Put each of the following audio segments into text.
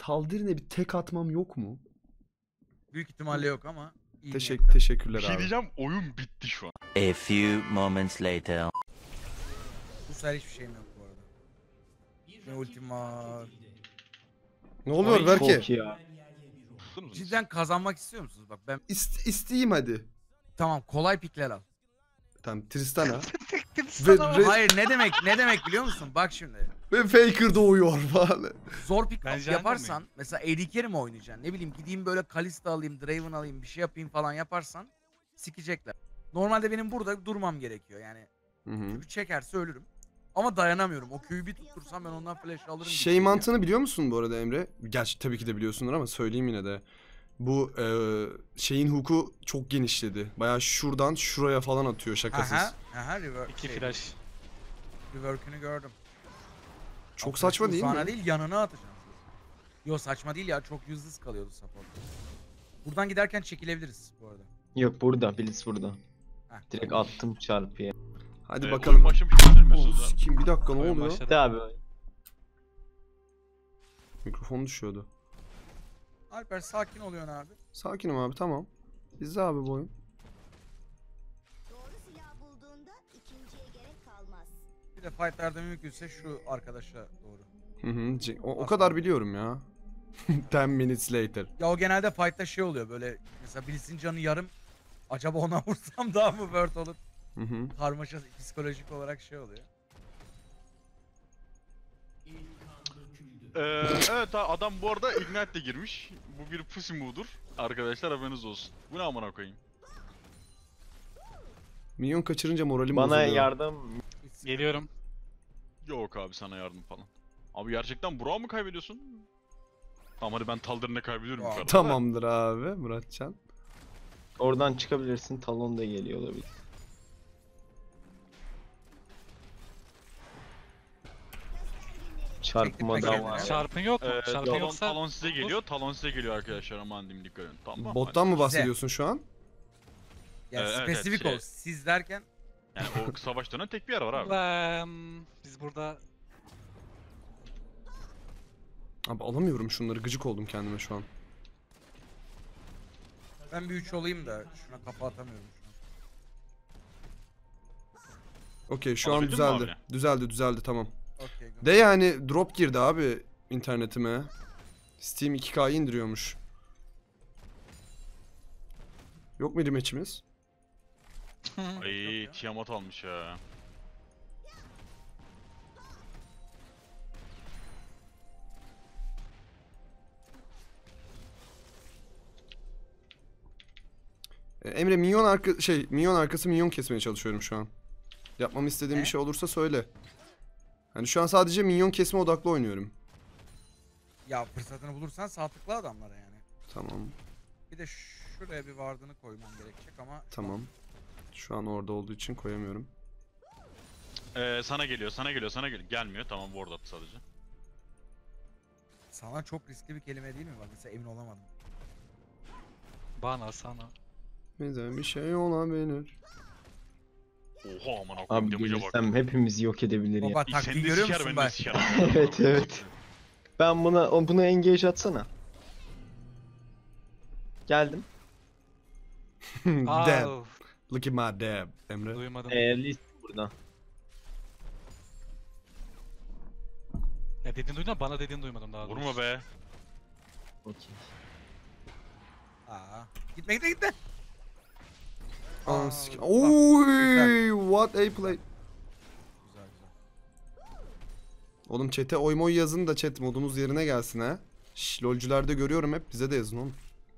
Taldir'ine bir tek atmam yok mu? Büyük ihtimalle yok ama iyi Teşekkürler Bir şey abi. diyeceğim, oyun bitti şu an. A few moments later. Bu sefer hiçbir şeyim yok bu arada. Ne ultim var. Ne oluyor Berke? Çok iyi abi. Cidden kazanmak istiyor musunuz? Bak ben İsteyeyim hadi. tamam kolay pikler al. Tamam Tristana. Hayır ne demek biliyor musun? Bak şimdi. Ve Faker doğuyor falan. Zor pick Ben Jungle yaparsan mesela AD carry mi oynayacaksın? Ne bileyim gideyim böyle Kalista alayım, Draven alayım, bir şey yapayım falan yaparsan sikecekler. Normalde benim burada durmam gerekiyor yani. Hı hı. Çünkü çekerse ölürüm. Ama dayanamıyorum. O Q'yu bir tuttursam ben ondan flash alırım. Şey mantığını biliyor musun bu arada Emre? Gerçi tabii ki de biliyorsundur ama söyleyeyim yine de. Bu şeyin hook'u çok genişledi. Bayağı şuradan şuraya falan atıyor şakasız. Aha İki flash. Rework'ünü gördüm. Çok Ama saçma flash değil uzağına mi? değil yanına atacaksın. Yo saçma değil ya, çok useless kalıyordu support. Buradan giderken çekilebiliriz bu arada. Yok burada, Blitz burada. Heh, Direkt tamam. attım çarpıya. Hadi Oyun bakalım. başlamış olabilir mi Oh, Mesut? sikim, bir dakika ne Oyun oluyor? başladı. Hadi abi. Mikrofon düşüyordu. Alper sakin oluyorsun abi. Sakinim abi tamam. İzle abi bu oyun. Doğru silah bulduğunda ikinciye gerek kalmaz. Bir de fightlarda mümkünse şu arkadaşa doğru. Hı hı. O kadar biliyorum ya. 10 minutes later. Ya o genelde fight'ta şey oluyor böyle, mesela Blitz'in canı yarım. Acaba ona vursam daha mı word olur? Hı hı. Karmaşa psikolojik olarak şey oluyor. Evet adam bu arada Ignite'le girmiş. Bu bir pussy move'dur. Arkadaşlar haberiniz olsun. Bu ne amına koyayım? Minyon kaçırınca moralim Bana bozuluyor. yardım. Geliyorum. Yok abi sana yardım falan. Abi gerçekten Burak'ı mı kaybediyorsun? Tamam hadi ben Taldir'ine kaybediyorum Aa, yukarıda. Tamamdır abi Muratcan. Oradan çıkabilirsin. Talon da geliyor olabilir. Çarpma da Çektirme var. kendini. Çarpın yok mu? Çarpın Talon, yoksa talon size geliyor, talon size geliyor arkadaşlar, aman diyeyim, dikkat edin. Tamam. Bottan mı bahsediyorsun şu an? Yani Evet, spesifik şey- ol. Siz derken Yani o savaş dönen tek bir yer var abi. biz burada Abi alamıyorum şunları, gıcık oldum kendime şu an. ben bir 3 olayım da şuna kafa atamıyorum şu an. Okey şu an Alabildin mi düzeldi. abi? Düzeldi tamam. Okey. De yani drop girdi abi internetime. Steam 2K'yı indiriyormuş. Yok mu rematch'imiz? Ay Tiamat almış ya. Emre minyon arkası minyon kesmeye çalışıyorum şu an. Yapmamı istediğin Ne? bir şey olursa söyle. Hani şu an sadece minyon kesme odaklı oynuyorum. Ya fırsatını bulursan sağ tıkla adamlara yani. Tamam. Bir de şuraya bir vardığını koymam gerekecek ama Tamam. Şu an orada olduğu için koyamıyorum. Sana geliyor. Gelmiyor, tamam ward attı sadece. sana çok riskli bir kelime değil mi? Bak mesela emin olamadım. bana sana. Bize bir şey olabilir. Oha aman Abi akıyım damage'a bak. gelirsem hepimizi yok edebilir ya. Baba Seni taktiği de görüyor siker, musun beni de bak? siker. Evet evet. Ben buna engage atsana. Geldim. Dab. Aa, Look at my dab. Emre. duymadım. List burada. Ya dediğini duydum ama bana dediğini duymadım daha doğrusu. Vurma be. Okey. Aa. Gitme. Aa, Oy, what a play. Güzel. Oğlum chat'e oy moy yazın da chat modumuz yerine gelsin ha. Şş, lolcülerde görüyorum hep, bize de yazın oğlum.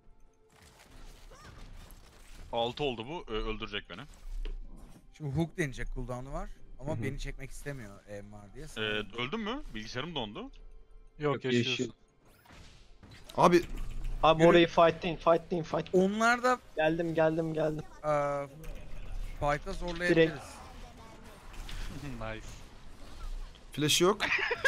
6 oldu bu, öldürecek beni. Şimdi hook deneyecek, cooldown'u var. Ama Hı hı. beni çekmek istemiyor EMR diye. Öldün mü? Bilgisayarım dondu. Yok Yok, yaşıyorsun. yaşıyor. Abi Abi Yürü. orayı fightlayın. Onlar da Geldim. fight'a zorlayabiliriz. Nice. flash yok.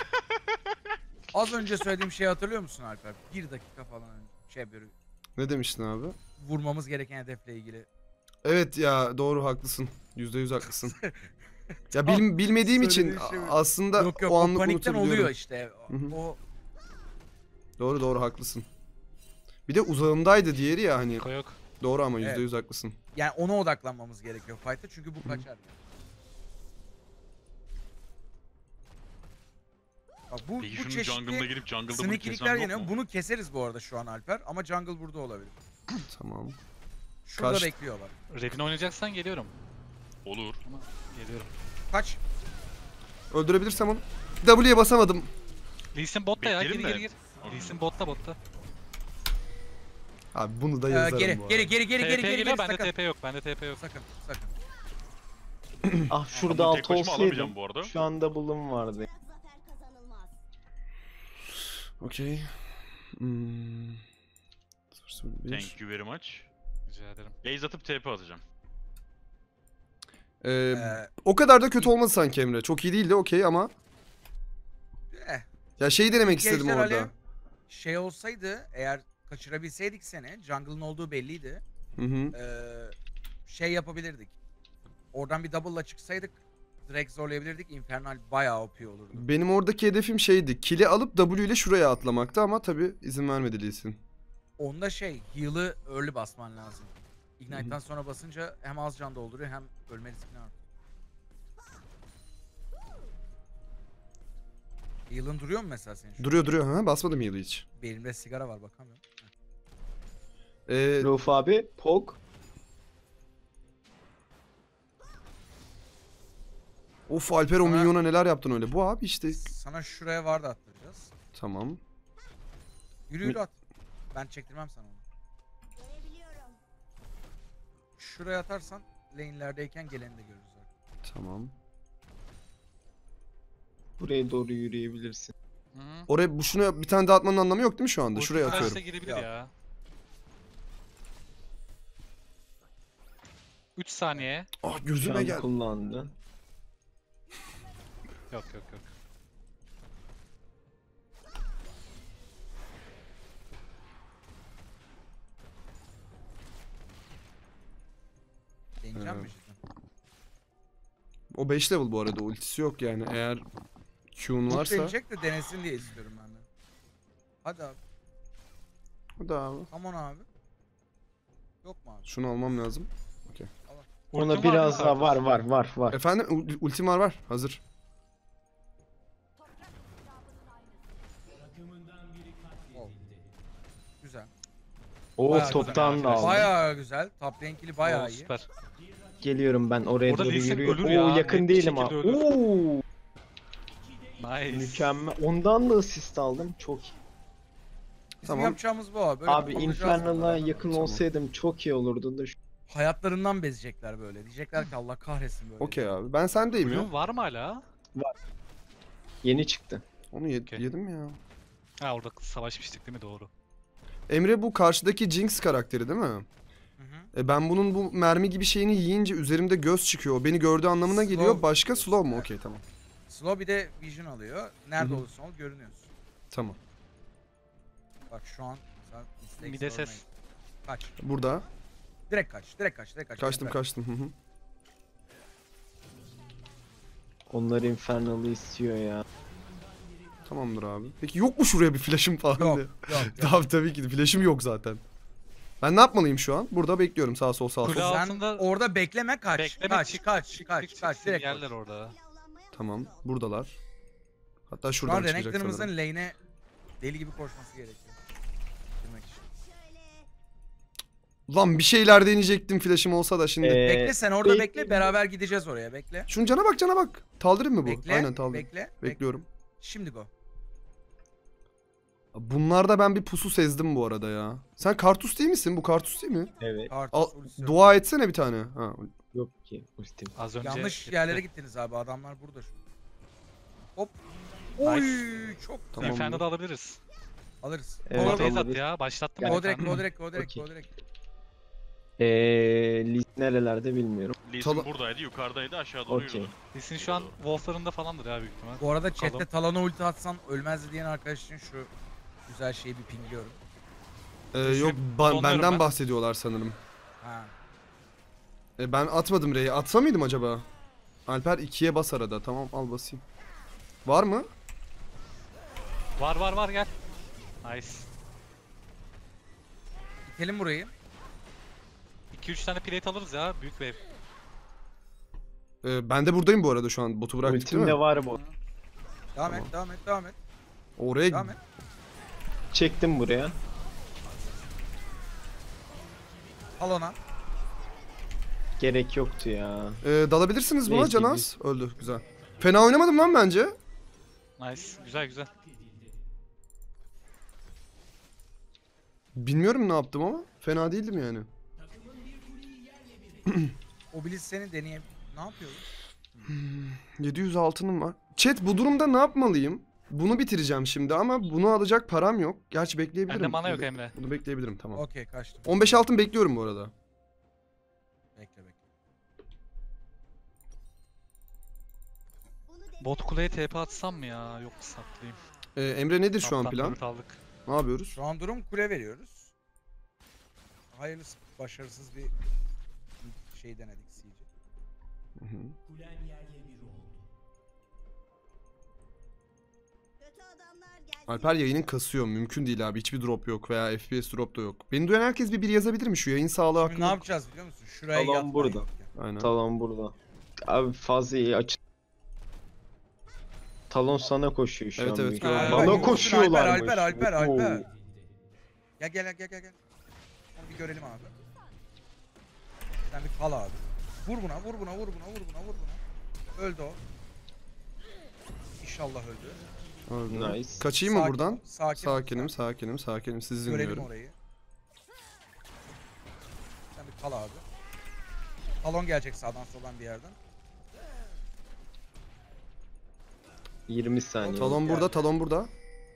Az önce söylediğim şeyi hatırlıyor musun Alper? 1 dakika falan önce. Şey böyle Ne demiştin abi? vurmamız gereken hedefle ilgili. Evet ya doğru haklısın. %100 haklısın. Ya bilmediğim için Söylediğin şey mi? aslında Yok o o anlık panikten unutabiliyorum. oluyor işte. Hı hı. O Doğru haklısın. Bir de uzağımdaydı diğeri ya hani. Yok yok. Doğru ama Evet. %100 haklısın. Yani ona odaklanmamız gerekiyor fight'ta çünkü bu kaçar. Bak bu Peki şunun çeşitli jungle'ına girip jungle'da bunu sneaky'likler kesen yine yok mu? bunu keseriz bu arada şu an Alper ama jungle burada olabilir. Tamam. Şurada Kaç- bekliyorlar. Red'in oynayacaksan geliyorum. Olur. Ama geliyorum. Kaç. Öldürebilirsem onu. W'ye basamadım. Lee Sin botta ya. Bekleyelim Gir de. gir gir. Lee Sin botta. Abi bunu da yazarım Geri bu arada. TP geliyor. Bende sakın. TP yok. Bende TP yok. Sakın. Ah şurada Ama tek altı başıma olsaydım. alamayacağım bu arada. Şu anda bulum vardı. Bırak zafer kazanılmaz. Okey. Hmm. 001. Thank you very much. Rica ederim. Base atıp TP atacağım. Ee, o kadar da kötü olmadı sanki Emre. Çok iyi değildi okey ama. Ya şeyi denemek istedim Ejder orada. Alev şey olsaydı eğer kaçırabilseydik seni jungle'ın olduğu belliydi. Hı. Şey yapabilirdik. Oradan bir double'la çıksaydık direkt zorlayabilirdik. Infernal bayağı OP olurdu. Benim oradaki hedefim şeydi. Kill'i alıp W ile şuraya atlamaktı ama tabi izin vermedi Lee Sin. Onda şey heal'ı early basman lazım. Ignite'dan sonra basınca hem az can dolduruyor hem ölme riskini artırıyor. Heal'ın duruyor mu mesela senin şu an? Duruyor. Ha, basmadım heal'ı hiç. Belimde sigara var bakamıyorum. Rauf abi, Pog. Of Alper o Sana- minyona neler yaptın öyle. Bu abi işte. Sana şuraya var da attıracağız. Tamam. Yürü at. Ben çektirmem sana onu. Görebiliyorum. Şuraya atarsan lane'lerdeyken geleni de görürüz zaten. Tamam. Buraya doğru yürüyebilirsin. Hı -hı. Oraya şunu bir tane daha atmanın anlamı yok değil mi şu anda? Ulti Şuraya flash'la atıyorum. girebilir Ya. ya. 3 saniye. Ah Şu gözüme an gel. kullandı. Yok. Deneyeceğim mi Evet. cidden? O 5 level bu arada ultisi yok yani eğer Q'un Varsa... varsa. deneyecek de denesin diye istiyorum ben de. Hadi abi. Hadi abi. Aman abi. Yok mu abi? Şunu almam lazım. Ona Ultim var biraz mı? daha var. Efendim ultim var. Hazır. Oh. Güzel. Oo Bayağı toptan güzel. da aldı. Bayağı güzel. Top rank'li bayağı Oo, iyi. süper. Geliyorum ben oraya Orada doğru Lee Sin yürüyorum. ölür ya, Oo net yakın bir değilim ha. şekilde ölür. Oo Nice. mükemmel. Ondan da asist aldım. Çok iyi. Bizim Tamam. yapacağımız bu abi. Böyle Abi kalacağız Infernal'a burada. yakın Tamam. olsaydım çok iyi olurdu da. Hayatlarından bezecekler böyle. Diyecekler ki Allah kahretsin böyle. Okey abi. Ben sendeyim ya. Blue var mı hala? Yeni çıktı. Onu Okey. yedim ya. Ha orada savaşmıştık değil mi? Doğru. Emre bu karşıdaki Jinx karakteri değil mi? Hı hı. Ben bunun bu mermi gibi şeyini yiyince üzerimde göz çıkıyor. O beni gördüğü anlamına Slow geliyor. Başka diyorsun, slow mu? evet. Okey tamam. Slow bir de vision alıyor. Nerede Hı hı. olursan ol görünüyorsun. Tamam. Bak şu an sen mistakes Bir de ses. görmeyin. Kaç. Burada. Direkt kaç. Kaçtım. Hı hı. Onlar Infernal'ı istiyor ya. Tamamdır abi. Peki yok mu şuraya bir flash'ım falan Yok, diye? yok. Tabii ki de flash'ım yok zaten. Ben ne yapmalıyım şu an? Burada bekliyorum sağ sol sağ Kule sol. al- Sen altında- orada bekleme kaç. Bekleme, Kaç. Çık, Direkt yerler koş. orada. Pilavlanmaya Tamam hazır ol. buradalar. Hatta Şu şuradan an çıkacak Renekton'ımızın sanırım. lane'e deli gibi koşması gerekiyor. Girmek için. Şöyle. Lan bir şeyler deneyecektim flash'ım olsa da şimdi. Bekle sen orada bekle- bekle beraber gideceğiz oraya bekle. Şunun cana bak. Taldırayım mı bu? Bekle. Aynen taldırayım. Bekle. Bekliyorum. Şimdi go. Bunlarda ben bir pusu sezdim bu arada ya. Sen Kartus değil misin? Bu Kartus değil mi? Evet. Kartus ultisi yok. Dua etsene bir tane. Ha. Yok ki ultim. Az önce Yanlış gitti. yerlere gittiniz abi. Adamlar burada şu. Hop. Nice. Oy çok Tamam. Infernal'ı alabiliriz. alırız. Evet, Go, Bana go, base at alabilir. ya. Başlattım go ben. direkt, Infernal'ı. go direkt. Okey. Lee nerelerde bilmiyorum. Lee Sin Tala- buradaydı, yukarıdaydı, aşağı doğru Okey. yürüdü. Lee Sin şu an Wolf'larında falandır ya büyük ihtimal. Bu arada chatte Bakalım. Talon'a ulti atsan ölmezdi diyen arkadaş için şu güzel şeyi bir pingliyorum. Yok Donluyorum benden ben. bahsediyorlar sanırım. Ha. Ben atmadım R'yi. Atsa mıydım acaba? Alper 2'ye bas arada. Tamam al basayım. Var mı? Var gel. Nice. İtelim burayı. 2-3 tane plate alırız ya. Büyük wave. Ben de buradayım bu arada şu an. Botu bıraktık değil Ultim de mi? var bu. Devam et, devam et, devam et. Oraya Devam et. Çektim buraya. Al ona. Gerek yoktu ya. dalabilirsiniz buna Neyse, Canaz. Öldü. Güzel. Fena oynamadım lan bence. Nice. Güzel güzel. Bilmiyorum ne yaptım ama fena değildim yani. Obelisk seni deneyem. Ne yapıyor? 700 altınım var. Chat bu durumda ne yapmalıyım? Bunu bitireceğim şimdi ama bunu alacak param yok. Gerçi bekleyebilirim. Bende mana Bunu yok Emre. Bunu bekleyebilirim tamam. Okey kaçtım. 15 altın bekliyorum bu arada. Bekle bekle. Bunu de Bot kuleye TP atsam mı ya? Yok saklayayım. Emre nedir şu an Kaptan plan? turret aldık. Ne yapıyoruz? Şu an durum kule veriyoruz. Hayırlısı başarısız bir şey denedik siege. Hı hı. kötü adamlar gelsin. Alper yayının kasıyor. Mümkün değil abi. Hiçbir drop yok veya FPS drop da yok. Beni duyan herkes bir yazabilir mi? Şu yayın sağlığı Şimdi ne hakkında. yapacağız biliyor musun? Şuraya Alan yatmayın. burada. Aynen. Talon burada. Abi fazla iyi aç. Talon sana koşuyor şu Evet, an. evet, büyük gördüm. ihtimalle. Bak, Bana yürüsün koşuyorlarmış. Alper. Oo. Gel. Onu bir görelim abi. Sen bir kal abi. Vur buna. Öldü o. İnşallah öldü. Öldü. Nice. Kaçayım mı Sakin buradan? ol, sakin ol. Sakinim. Sizi Görelim dinliyorum. orayı. Sen bir kal abi. Talon gelecek sağdan soldan bir yerden. 20 saniye. Talon burada, talon burada.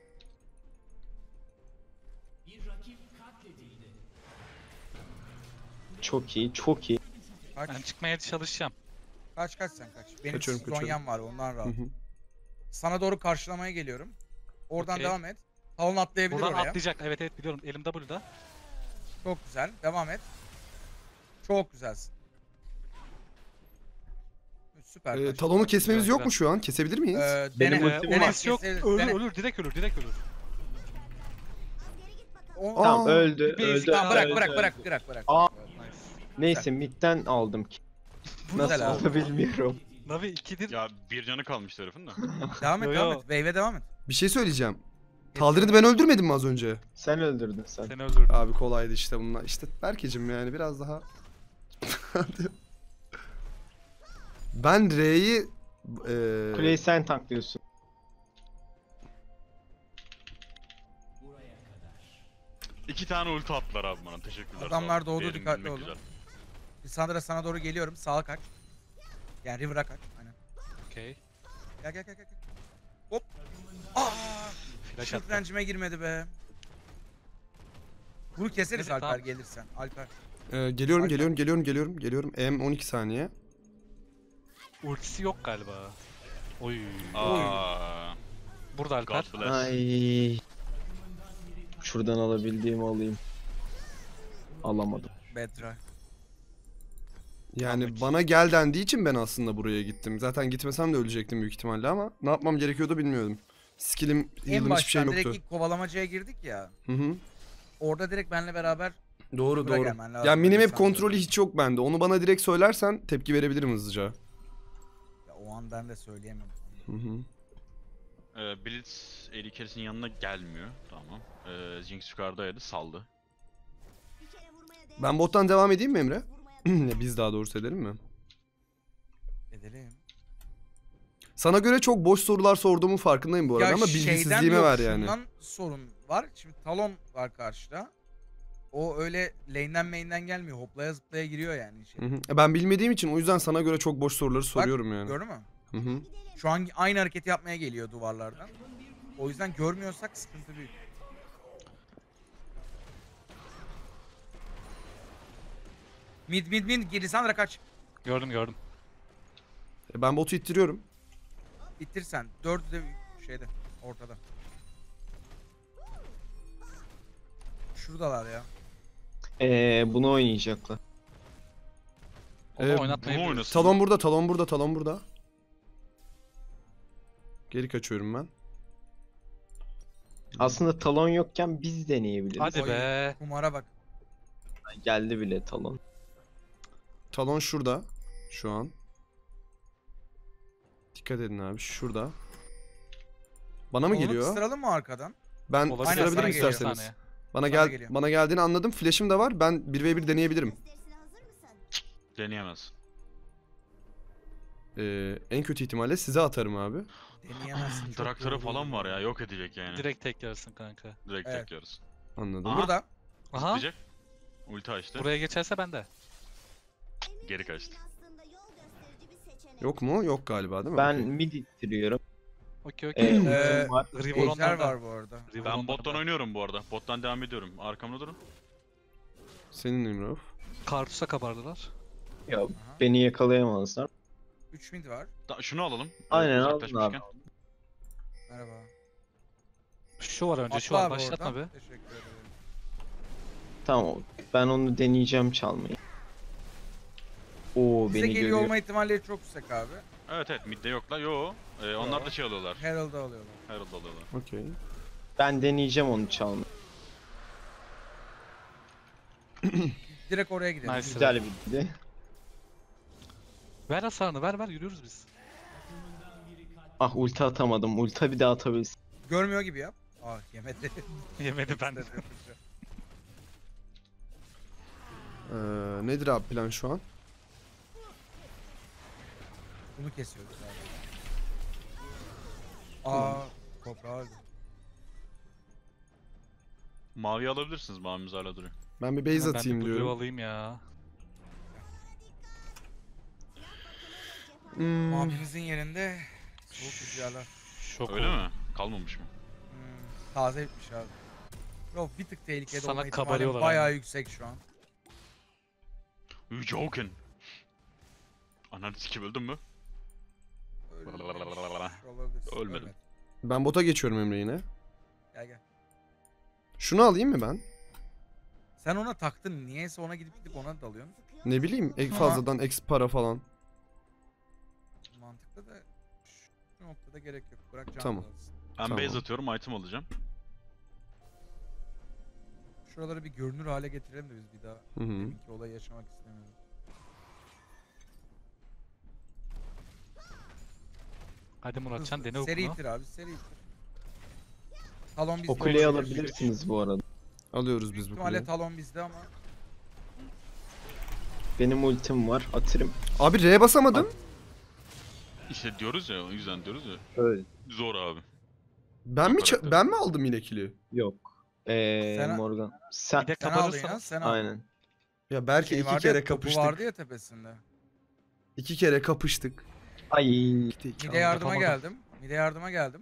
Çok iyi, çok iyi. Kaç. Ben çıkmaya çalışacağım. Kaç sen kaç. Benim Kaçıyorum. Zonya'm var ondan Hı rahat. hı. Sana doğru karşılamaya geliyorum. Oradan Okey. devam et. Talon atlayabilir Buradan oraya. atlayacak. Evet biliyorum. Elim W'da. Çok güzel. Devam et. Çok güzelsin. Süper. kaç. Talonu kesmemiz Güzel, yok mu şu an? Kesebilir miyiz? Benim Dene. ultim Dene. var. Ultisi yok. Keseriz, Ölür dene. ölür. Direkt ölür. O- Tamam Aa, öldü, bir basic öldü. Tamam bırak öldü, bırak öldü. bırak. Aa. Nice. Neyse midden aldım ki. Nasıl Güzel abi. oldu bilmiyorum. Navi 2'dir. Ya bir canı kalmıştı herifin de. Devam et Yo, devam yo. et. Wave'e devam et. Bir şey söyleyeceğim. Taldir'i ben öldürmedim mi az önce? Sen öldürdün sen. Seni öldürdüm. Abi kolaydı işte bunlar. İşte Berkeciğim yani biraz daha... Ben R'yi... Kuleyi sen tanklıyorsun. İki tane ulti attılar abi bana. Teşekkürler. Adamlar sağ ol. doğdu, Değerini dikkatli bilmek olun. güzel. Lissandra sana doğru geliyorum. Sağa kaç. Yani River'a kaç. Aynen. Okey. Gel. Hop. Aa! Flash Shield attım. range'ime girmedi be. Bunu keseriz Evet, Alper tamam. gelirsen. Alper. Geliyorum. M 12 saniye. Ultisi yok galiba. Oy. Aa, Burada Alper. God bless. Ay. Şuradan alabildiğimi alayım. Alamadım. Bedra. Yani Anlık. bana gel dendiği için ben aslında buraya gittim. Zaten gitmesem de ölecektim büyük ihtimalle ama ne yapmam gerekiyordu bilmiyordum. Skill'im, En heal'ım hiçbir şeyim baştan direkt yoktu. ilk kovalamacaya girdik ya. Hı. Orada direkt benle beraber Doğru Buraya doğru. gelmen lazım Ya minimap Lisandra. kontrolü hiç yok bende. Onu bana direkt söylersen tepki verebilirim hızlıca. ya, o an ben de söyleyemem. Hı hı. Blitz AD Carry'sin yanına gelmiyor. Tamam. Jinx yukarıdaydı. Saldı. Bir kere vurmaya değer. Ben bottan devam edeyim mi Emre? Vurmaya Biz daha doğrusu edelim mi? Edelim. Sana göre çok boş sorular sorduğumun farkındayım bu arada ama bilgisizliğime ver yani. şundan sorun var. Şimdi Talon var karşıda. O öyle lane'den main'den gelmiyor. Hoplaya zıplaya giriyor yani. Hı hı. Ben bilmediğim için o yüzden sana göre çok boş soruları soruyorum yani. Gördün mü? Hı hı. Şu an aynı hareketi yapmaya geliyor duvarlardan. O yüzden görmüyorsak sıkıntı büyük. Mid Girisandra kaç. Gördüm. Ben botu ittiriyorum. İttir sen. Dördü de şeyde ortada. Şuradalar ya. Bunu oynayacaklar. Onu Ee, oynatmayı Bunu oynasın. Talon burada. Geri kaçıyorum ben. Aslında talon yokken biz deneyebiliriz. Hadi Oy. be. Kumara bak. Geldi bile talon. Talon şurada. Şu an. Dikkat edin abi. Şurada. Bana mı Onu geliyor? kıstıralım mı arkadan? Ben Olabilir. Aynen, ısırabilirim sana geliyor. isterseniz. Saniye. Bana Sana geliyor. bana geldiğini anladım. Flash'im de var. Ben 1v1 deneyebilirim. Gösterisine hazır mısın? Deneyemez. En kötü ihtimalle size atarım abi. Deneyemezsin. çok Draktarı yorgun. falan var ya, yok edecek yani. Direkt tek yersin kanka. Direkt Evet. tek yarız. Anladım. Aha. Burada. Aha. Diyecek. Ulti açtı. Buraya geçerse bende. Emir Geri Bey'in kaçtı. aslında yol gösterici bir seçenek. Yok mu? Yok galiba değil mi? Ben Okey. mid ittiriyorum. Okey okey. Ultim var. River Ejder onlarda. var bu arada. River Ben onlarda. bottan oynuyorum bu arada. Bottan devam ediyorum. Arkamda durun. Senin Emrah. Kartus'a kabardılar. Ya Aha. beni yakalayamazlar. 3 mid var. Şunu alalım. Aynen alın Uzaklaşmışken. abi. Merhaba. Şu var önce, şu Atla var. abi Başlatma oradan. be. Teşekkür ederim. Tamam. Ben onu deneyeceğim çalmayı. Oo Bize beni geliyor görüyor. olma ihtimalleri çok yüksek abi. Evet evet, midde yoklar. Yo. Onlar da şey alıyorlar. Herald'ı alıyorlar. Herald alıyorlar. Okey. Ben deneyeceğim onu çalmayı. Direkt oraya gidelim. Nice. Güzel bildi. Ver hasarını, ver yürüyoruz biz. Ah ulti atamadım. Ulti bir daha atabilsin. Görmüyor gibi yap. Ah yemedi. Yemedi ben de. Nedir abi plan şu an? Bunu kesiyoruz abi. Aa, toprağı öldü. Mavi alabilirsiniz. Mavimiz hala duruyor. Ben bir base Ben atayım de Blue diyorum. alayım ya. Hmm, Mavimizin yerinde soğuk rüzgarlar. Şok Öyle oldum. mi? Kalmamış mı? Taze bitmiş abi. Yok bir tık tehlikede Sana olma ihtimali kabarıyorlar bayağı abi. yüksek şu an. You joking. Ananı sikim, öldün mü? Ölmüş olabilir. Ölmedim. Ölmedi. ben bota geçiyorum Emre yine. Gel. Şunu alayım mı ben? Sen ona taktın. Niyeyse ona gidip ona dalıyorsun. Ne bileyim Ama- fazladan X para falan. Mantıklı da şu noktada gerek yok. Bırak canlı Tamam. dalsın. Ben Tamam. base atıyorum, item alacağım. Şuraları bir görünür hale getirelim de biz bir daha Hı hı. deminki olayı yaşamak istemiyorum. Hadi Muratcan dene Seri okunu. ittir abi, seri ittir. Talon bizde. O kuleyi olabilir. alabilirsiniz bu arada. Alıyoruz Büyük biz bu ihtimalle kuleyi. talon bizde ama Benim ultim var. Atırım. Abi R'ye basamadım. İşte diyoruz ya, o yüzden diyoruz ya. Öyle. Zor abi. Ben mi aldım yine kili? Yok. Sen- Morgan. Sen Bir de sen aldın kabarırsa. ya, sen aldın. aynen. Ya belki Şey iki vardı kere ya, topu kapıştık. vardı ya tepesinde. 2 kere kapıştık. Ay. Mide yardıma yapamadım. geldim. Mide yardıma geldim.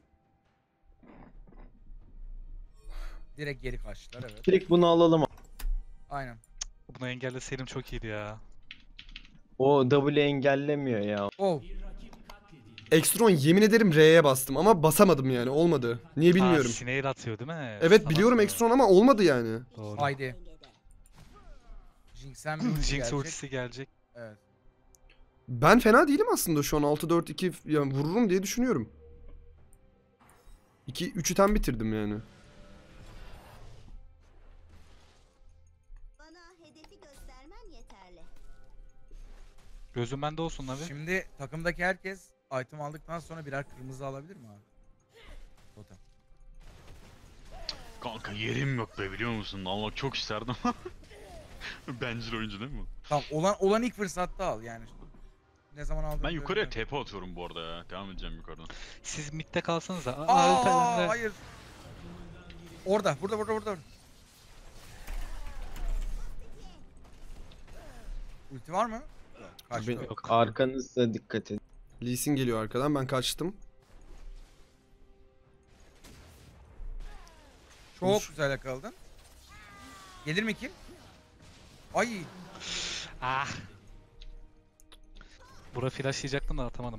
Direkt geri kaçtılar evet. Direkt bunu alalım. Aynen. Bunu engelleseydim çok iyiydi ya. O W engellemiyor ya. Oh. Extron yemin ederim R'ye bastım ama basamadım yani olmadı. Niye bilmiyorum. Snail atıyor değil mi? Evet Sana biliyorum atıyor. Extron ama olmadı yani. Doğru. Haydi. Jinx'en bir ulti Jinx gelecek. ultisi gelecek. Evet. Ben fena değilim aslında şu an 6-4-2 yani vururum diye düşünüyorum. 3'ü tam bitirdim yani. Bana hedefi göstermen yeterli. Gözüm bende olsun abi. Şimdi takımdaki herkes item aldıktan sonra birer kırmızı alabilir mi abi? Totem. Kanka yerim yok be, biliyor musun? Almak çok isterdim. Bencil oyuncu değil mi? bu? Tamam olan ilk fırsatta al yani. Ne zaman aldığını Ben yukarıya görmüyorum. TP atıyorum bu arada ya. Devam edeceğim yukarıdan. Siz midde kalsanız da. Aa, hayır. Orada, burada. Ulti var mı? Kaçtı. Ben- Yok. Arkanızda dikkat edin. Lee Sin geliyor arkadan ben kaçtım. Çok güzel yakaladın. Gelir mi ki? Ay, Ah. Bura flashlayacaktım da atamadım.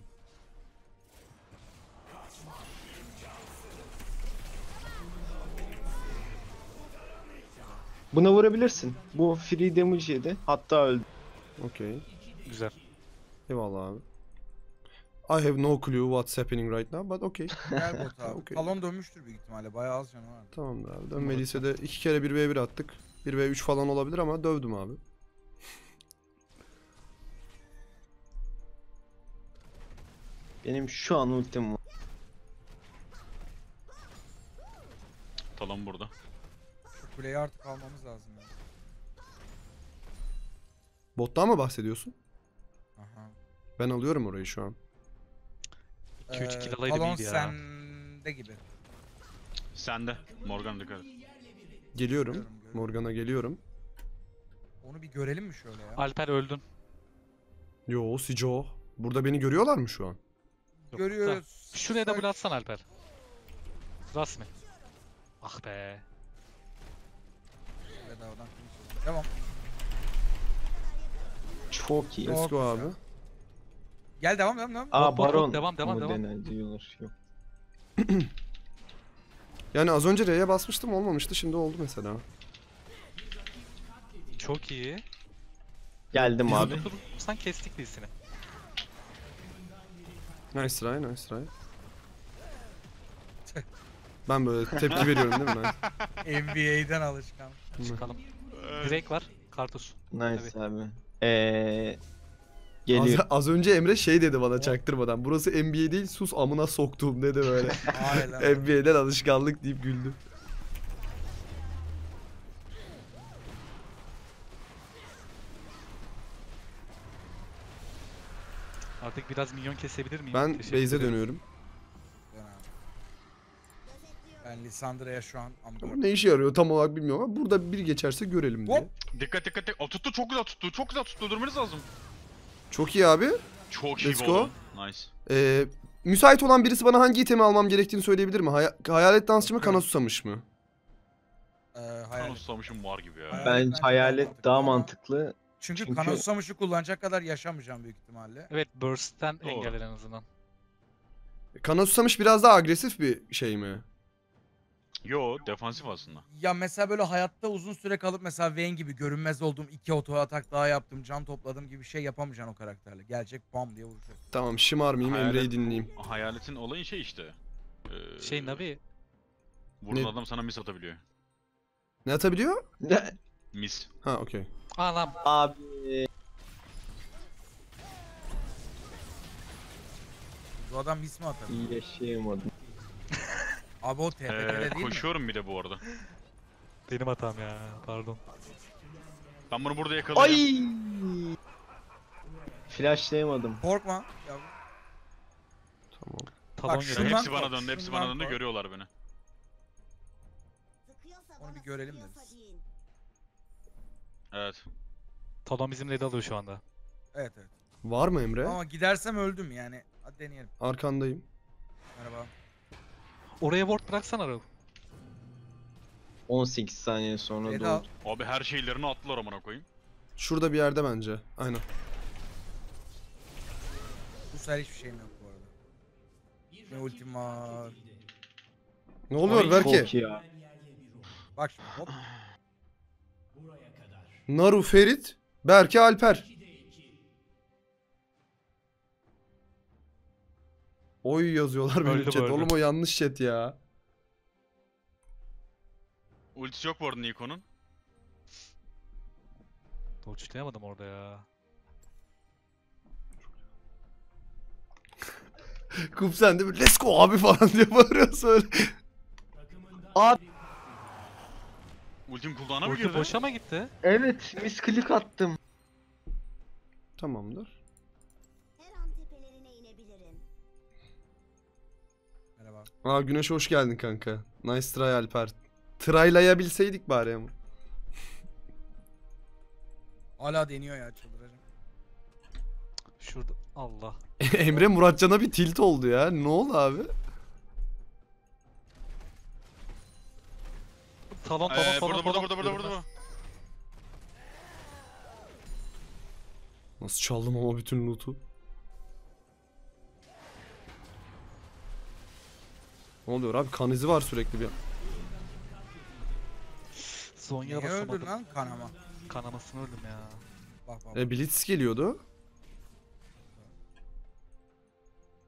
Buna vurabilirsin. Bu free damage yedi. Hatta öldü. Okey. Güzel. Eyvallah abi. I have no clue what's happening right now but okay. Gel bot abi. Okey. Talon dönmüştür büyük ihtimalle. Bayağı az canı var. Tamamdır abi. Dönmediyse de 2 kere 1v1 attık. 1v3 falan olabilir ama dövdüm abi. Benim şu an ultim var. Talon burada. Şu kuleyi artık almamız lazım ya. Bottan mı bahsediyorsun? Aha. Ben alıyorum orayı şu an. 2-3 kill alaydım Talon iyiydi ya. sende gibi. Sende. Morgan dikkat et. Geliyorum. Görüyorum. Morgana geliyorum. Onu bir görelim mi şöyle ya? Alper öldün. Yo Sijo. Burada beni görüyorlar mı şu an? Yok, Görüyoruz. da. Şuraya da bıraksan Alper. Rasmi. Ah be. Bedavadan finish. Devam. Çok iyi. Çok Let's go güzel. abi. Gel devam. Aa Bot, bot, Baron. devam. mu deniliyor? Yok. Yani az önce R'ye basmıştım olmamıştı. Şimdi oldu mesela. Çok iyi. Geldim Bizi abi. tutursan kestik dizisini. Nice try, nice try. Ben böyle tepki veriyorum değil mi? NBA'den alışkan. Çıkalım. Drake var. Kartus. Nice abi. Geliyor. Az önce Emre şey dedi bana çaktırmadan. Burası NBA değil sus amına soktuğum dedi böyle. Aynen. NBA'den alışkanlık deyip güldü. Artık biraz minyon kesebilir miyim? Ben Teşekkür base'e ederim. dönüyorum. Dön abi. Ben Lissandra'ya şu an Ama ne işe yarıyor tam olarak bilmiyorum ama burada bir geçerse görelim diye. Hop. Dikkat. O tuttu çok güzel tuttu. Çok güzel tuttu. Durmanız lazım. Çok iyi abi. Çok iyi Let's bu go. oğlum. Nice. Müsait olan birisi bana hangi itemi almam gerektiğini söyleyebilir mi? Hayalet dansçı mı, kana susamış mı? Kan hayalet. ustamışım var gibi ya. Hayalet Bence bence hayalet daha daha mantıklı mantıklı. Çünkü Çünkü- Kanosusamış'ı kullanacak kadar yaşamayacağım büyük ihtimalle. Evet, burst'ten Doğru. engel en azından. Kana susamış biraz daha agresif bir şey mi? Yo defansif aslında. Ya mesela böyle hayatta uzun süre kalıp mesela Vayne gibi görünmez olduğum 2 oto atak daha yaptım, can topladım gibi bir şey yapamayacaksın o karakterle. Gelecek bam diye vuracak. Tamam şımarmayayım Hayalet- Emre'yi dinleyeyim. Hayaletin olayı şey işte. Navi, Vurduğun Ne? adam sana mis atabiliyor. Ne atabiliyor? Mis. Ha okey. anam. Abi Bu adam mis mi atar? iyi yaşayamadım. Abi o TP'de değil mi? Koşuyorum bir de bu arada. Benim hatam ya, pardon. Ben bunu burada yakalayacağım. Ay! Flashlayamadım. Korkma. Ya, Tamam. Talon Bak görev. şundan- Hepsi bana döndü, hepsi bana şundan döndü. koy. Görüyorlar beni. Sıkıyorsa Onu bir bana, görelim sıkıyorsa deriz. deyin. Evet. Talon bizim red alıyor şu anda. evet. Var mı Emre? Ama gidersem öldüm yani. Hadi deneyelim. Arkandayım. Merhaba. Oraya ward bıraksana Raul. 18 saniye sonra Red al. doğdu. Abi her şeylerini attılar amına koyayım. Şurada bir yerde bence. Aynen. Bu sefer hiçbir şeyim yok bu arada. Ne ultim var. Ne oluyor Ay, Berke? Çok iyi ya. Bak şimdi hop. Naru Ferit, Berke Alper. Oy yazıyorlar benim Öldü bu chat. arada. Oğlum o yanlış chat ya. Ultisi yok bu arada Nikon'un. Uçlayamadım orada ya. Kup sen de bir let's go abi falan diye bağırıyorsun öyle. Abi Ultim cooldown'a mı Ulti girdi? boşa mı gitti? evet misklik attım. Tamamdır. Her an tepelerine inebilirim. Merhaba. Aa Güneş hoş geldin kanka. Nice try Alper. Trylayabilseydik bari ama. Hala deniyor ya çıldıracağım. Şurada. Allah. Emre Muratcan'a bir tilt oldu ya. Ne oldu abi? Talon. Burada. Nasıl çaldım ama bütün loot'u. Ne oluyor abi? Kan izi var sürekli bir. Zonya Niye öldün basamadım. lan kanama? Kanamasını öldüm ya. Bak bak. Blitz geliyordu.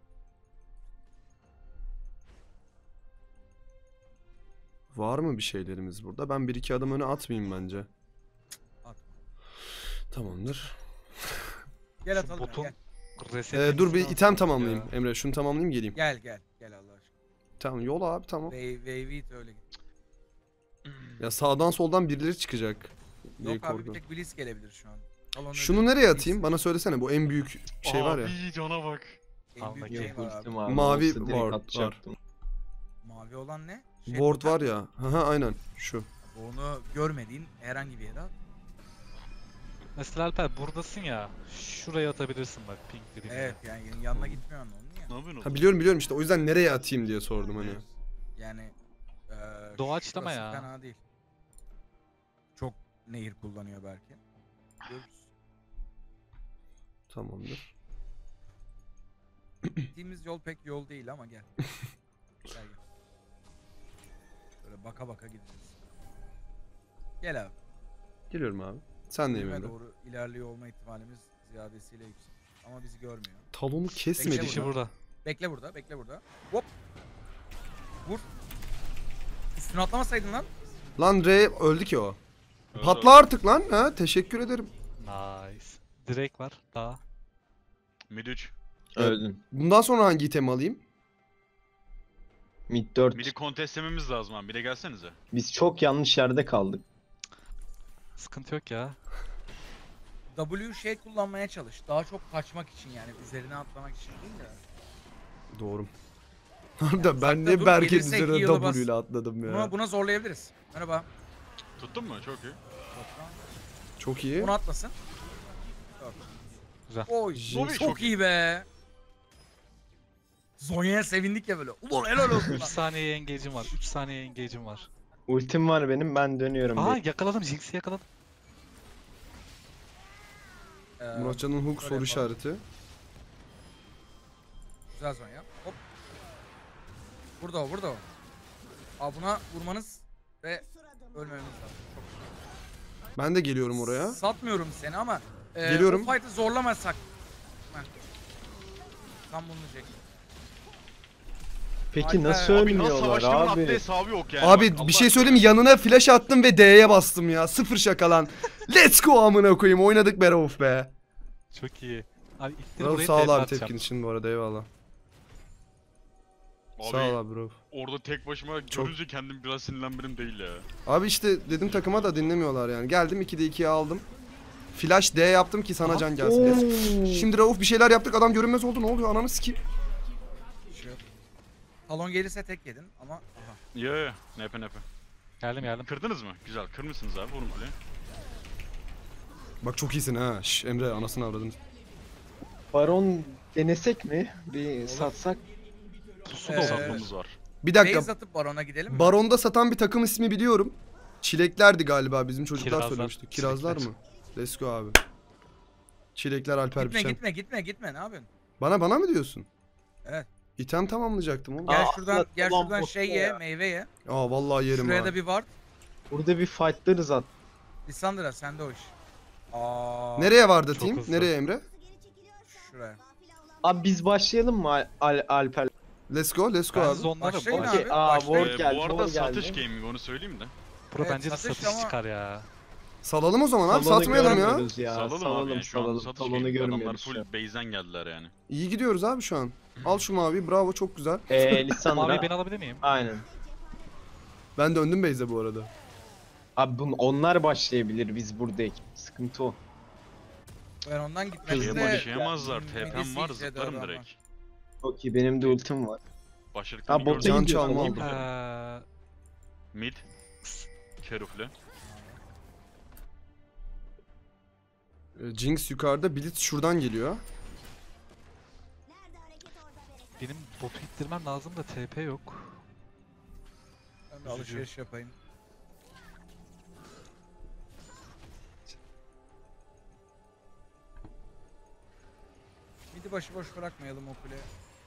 Var mı bir şeylerimiz burada? Ben 1-2 adım öne atmayayım bence. At. Tamamdır. Gel Şu atalım ya, botun gel. resetini Dur bir nasıl item yapacağız tamamlayayım. ya? Emre şunu tamamlayayım geleyim. Gel gel. Gel Allah aşkına. Tamam yol abi tamam. Wave it öyle git. Ya sağdan soldan birileri çıkacak diye Yok abi bir korkuyorum. tek Blitz gelebilir şu an. Talon Şunu öyle. nereye Blitz. atayım? Bana söylesene bu en büyük şey var ya. Abi cana bak. En büyük Yok, şey var abi. Ultim abi. Mavi olsa direkt ward atacaktım. Mavi olan ne? Ward var ya. Haha aynen şu. Onu görmediğin herhangi bir yere at. Mesela Alper buradasın ya. Şuraya atabilirsin bak pink dediğim Evet yani yanına gitmiyor onun ya. Ne yapıyorsun Ha oğlum? biliyorum işte o yüzden nereye atayım diye sordum hani. Yani Doğaçlama şurası ya. Fena değil. Çok nehir kullanıyor belki. Görürüz. Tamamdır. Gittiğimiz yol pek yol değil ama gel. Gel gel. Böyle baka baka gideceğiz. Gel abi. Geliyorum abi. Sen de Ölüme Emre. doğru ilerliyor olma ihtimalimiz ziyadesiyle yüksek. Ama bizi görmüyor. Talonu Bekle kesmedi. Kişi ya. burada. Bekle burada, bekle burada. Hop. Vur. Üstüne atlamasaydın lan. Lan Ray öldü ki o. Evet, Patla artık lan. Ha teşekkür ederim. Nice. Direkt var. Daha. Mid 3. Öldün. Bundan sonra hangi itemi alayım? Mid 4. Mid'i kontestlememiz lazım abi. Bir de gelsenize. Biz çok yanlış yerde kaldık. Sıkıntı yok ya. W şey kullanmaya çalış. Daha çok kaçmak için yani üzerine atlamak için değil de. Doğru. Harbiden ben uzakta niye dur, Berke'nin gelirse üzerine heal'ı bas. W ile atladım ya. Buna zorlayabiliriz. Merhaba. Tuttun mu? Çok iyi. Çok iyi. Bunu atlasın. Güzel. Oy, Jinx çok iyi be. Zonya'ya sevindik ya böyle. Ulan helal olsun 3 lan. saniye engage'im var. 3 saniye engage'im var. Ultim var benim, ben dönüyorum. Aa yakaladım. Jinx'i yakaladım. Muratcan'ın hook Şöyle soru yapalım. işareti. Güzel Zonya. Hop. Burada o, burada o. Aa buna vurmanız ve ölmememiz lazım. Çok güzel. Ben de geliyorum oraya. Satmıyorum seni ama Geliyorum. o fight'ı zorlamasak. Heh. Tam bunu diyecektim. Peki Alper, nasıl abi Abi nasıl ölmüyorlar savaştığımın abi? haddi hesabı yok yani. Abi Bak, bir Allah şey söyleyeyim mi? Yanına flash attım ve D'ye bastım ya. Sıfır şaka lan. Let's go amına koyayım. Oynadık be Rauf be. Çok iyi. Abi ittir Rauf burayı sağ ol TP abi atacağım. tepkin için bu arada eyvallah. Abi, Sağ ol abi Rauf. orada tek başıma görünce kendim biraz sinirlenmedim değil ya. Abi işte dedim takıma da dinlemiyorlar yani. Geldim 2'de 2'ye aldım. Flash D yaptım ki sana can gelsin. Şimdi Rauf bir şeyler yaptık adam görünmez oldu. Ne oluyor ananı sikeyim. Şey yok. Talon gelirse tek yedin ama aha. Ya nepe nepe. Geldim. Kırdınız mı? Güzel. Kırmışsınız abi. Vurun kuleyi. Bak çok iyisin ha. Şş, Emre anasını avradın. Baron denesek mi? Bir satsak. Pusu Ee, da var. Satmamız var. Bir dakika. Base atıp Baron'a gidelim mi? Baron'da satan bir takım ismi biliyorum. Çileklerdi galiba bizim çocuklar Kirazlar, söylemişti. Kirazlar çilekler. mı? Let's go abi. Çilekler Alper Gitme Biçen. gitme ne yapıyorsun? Bana mı diyorsun? Evet. İtem tamamlayacaktım oğlum. Gel Aa, şuradan atla, gel ulan şuradan botta şey ye, ya. meyve ye. Aa vallahi yerim Şuraya ha. da bir ward. Burada bir fightlarız at. Lissandra sende o iş. Aa. Nereye vardı Çok team? hızlı. Nereye Emre? Şuraya. Abi biz başlayalım mı Alper? Let's go abi. Ben zonlarım. Başlayın Bura, abi. Okey, aa, başlayın. ward geldi, Bu arada ward satış geldi. gaming onu söyleyeyim de. bura Evet, bence de satış satış ama- çıkar ya. Salalım o zaman abi. Talonu Satmayalım ya. görmüyoruz ya. Salalım, abi yani şu an salalım. satış Talonu gaming. Adamlar görmüyoruz şu full an. base'den geldiler yani. İyi gidiyoruz abi şu an. Al şu maviyi. Bravo çok güzel. Lissandra. Mavi ben alabilir miyim? Aynen. Ben döndüm base'e bu arada. Abi onlar başlayabilir, biz buradayız. Sıkıntı o. Ben ondan Şeye gitmekte başlayamazlar. TP'm var midesi zıplarım izledi direkt. Çok iyi, benim de ultim var. Başladıklarını Ha, bot gördüm. Can gidiyor, çalma değil mi? aldı. Mid. Kerufle. Jinx yukarıda. Blitz şuradan geliyor. Nerede hareket orada bereket. Benim botu ittirmem lazım da TP yok. Ben de alışveriş yapayım. Midi başıboş bırakmayalım o kule.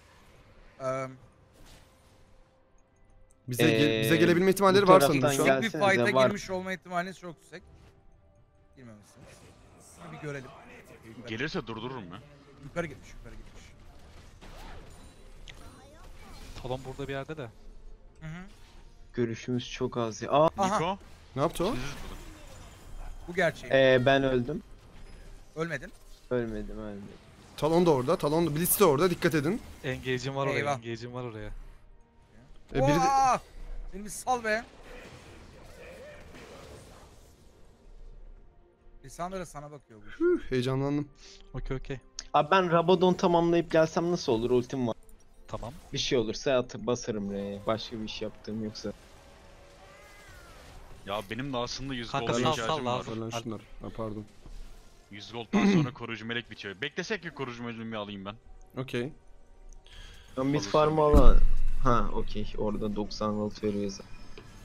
Bize gelebilme ihtimalleri bu var taraftan sanırım şu an. gel- Bir Gelsenize, fight'a var. girmiş olma ihtimaliniz çok yüksek. Girmemişsiniz. Şunu bir görelim. Yukarı, Gelirse durdururum ya. yukarı gitmiş, yukarı gitmiş. Talon burada bir yerde de. Hı hı. Görüşümüz çok az ya. Aa, Aha Niko. Ne yaptı o? Siz tutun. bu gerçeği. ben öldüm. Ölmedin. Ölmedim. Talon da orada. Talon da Blitz de orada. Dikkat edin. Engage'im var oraya. Eyvah. Engage'im var oraya. Biri de... Oha! Beni bir sal be. Lisandro sana bakıyor bu iş. Heyecanlandım. Okey. Abi ben Rabadon tamamlayıp gelsem nasıl olur? Ultim var. Tamam. Bir şey olursa atıp basarım R'ye. Başka bir iş yaptığım yoksa. Ya benim de aslında 100 Kanka gold'a sal, ihtiyacım sal var. lazım. Lan şunlar. Ha, pardon. 100 gold'dan sonra koruyucu melek bitiyor. Beklesek ki koruyucu meleğimi alayım ben. Okey. Ben mid Olur farm'ı söyleyeyim. alan. Ha okey. Orada 90 gold veriyor zaten.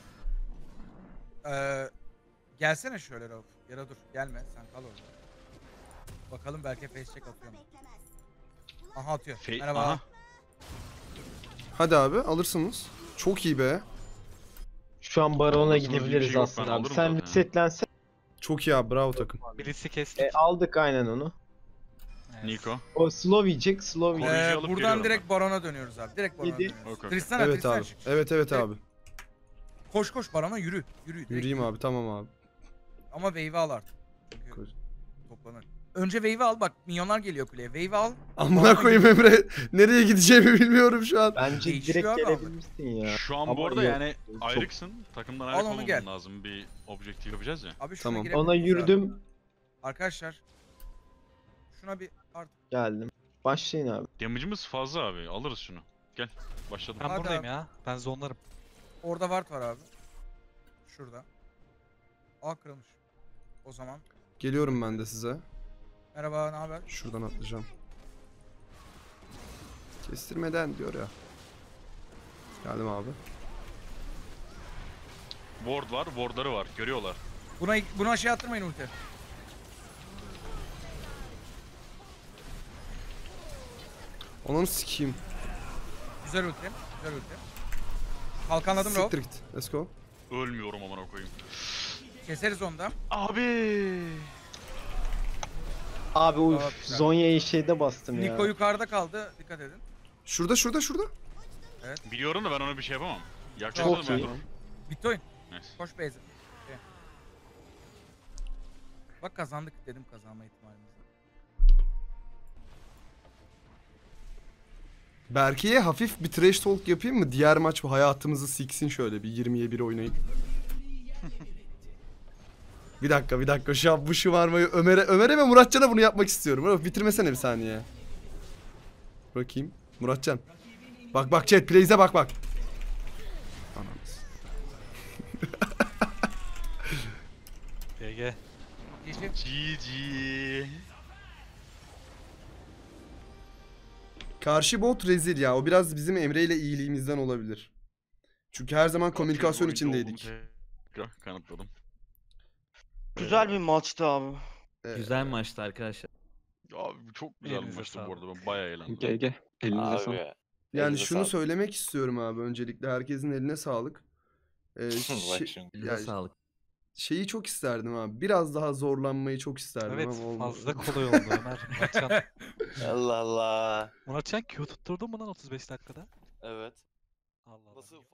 Gelsene şöyle Rauf. Yara dur. Gelme. Sen kal orada. Bakalım belki face check atıyor mu? Aha atıyor. Merhaba. Aha. Hadi abi alırsınız. Çok iyi be. Şu an Baron'a Almasınız diye bir gidebiliriz şey yok, aslında ben abi. alırım Sen zaten. resetlensen. Çok iyi abi. Bravo takım. Blitz'i kestik. Aldık aynen onu. Evet. Niko. O slow yiyecek. Slow Koruyucu yiyecek. alıp Buradan geliyorum direkt Baron'a dönüyoruz abi. Direkt Baron'a Yedi. dönüyoruz. Okey. Tristana, Evet Tristana abi. çık. Evet Direkt abi. Koş Baron'a yürü. Direkt Yürüyeyim yürü. abi. Tamam abi. Ama wave'i al artık. Çünkü Koş. toplanır. Önce wave'i al bak minyonlar geliyor kuleye. Wave'i al. Amına Baron'a koyayım yürü. Emre. Nereye gideceğimi bilmiyorum şu an. Bence Değişiyor direkt abi gelebilirsin ya. Şu an Ama bu arada yok. yani Çok- ayrıksın. Takımdan Al ayrık onu olmaman gel. lazım. Bir objektif yapacağız ya. Abi şuna Tamam. girebiliriz Ona abi. yürüdüm. Arkadaşlar. Şuna bir artık. Geldim. Başlayın abi. Damage'ımız fazla abi. Alırız şunu. Gel. Başladım. Ben Hadi buradayım abi. ya. Ben zonlarım. Orada ward var abi. Şurada. A kırılmış. O zaman. Geliyorum ben de size. Merhaba, ne haber? Şuradan atlayacağım. Kestirmeden diyor ya. Geldim abi. Ward var. Wardları var. Görüyorlar. Buna şey attırmayın ulti. Onu sikeyim. Güzel ulti. Güzel ulti. Kalkanladım Rauf. Siktir git. Let's go. Ölmüyorum amına koyayım. Keseriz onda. Abi. Abi Tamam, uf. güzel. Zonya'yı şeyde bastım ya. Niko yukarıda kaldı. Dikkat edin. Şurada. Biliyorum da ben ona bir şey yapamam. Çok Yaklaşalım ben iyi. dur. Bitti oyun. Neyse. Koş base'e. Şey. Bak kazandık dedim kazanma ihtimalimizi. Berke'ye hafif bir trash talk yapayım mı? Diğer maç bu hayatımızı siksin şöyle bir 20'ye 1 oynayıp. Bir dakika şu an bu şımarmayı Ömer'e ve Muratcan'a bunu yapmak istiyorum. Ömer, bitirmesene bir saniye. Bakayım. Muratcan. Bak chat plays'e bak. Anamız. GG. GG. GG. Karşı bot rezil ya. O biraz bizim Emre ile iyiliğimizden olabilir. Çünkü her zaman komünikasyon Oyuncu içindeydik. olduğumu tekrar kanıtladım. Güzel bir maçtı abi. Güzel maçtı arkadaşlar. Abi çok güzel bir Elinize maçtı bu sağlık. arada. Ben bayağı eğlendim. GG. Elinize sağlık. Abi. Yani Elinize şunu sağlık. söylemek istiyorum abi. Öncelikle herkesin eline sağlık. Bak şimdi. Elinize yani sağlık. şeyi çok isterdim abi. Biraz daha zorlanmayı çok isterdim Evet ama olmadı. fazla kolay oldu Ömer. Muratcan. Allah Allah. Muratcan Q tutturdun mu lan 35 dakikada? Evet. Allah Allah. Nasıl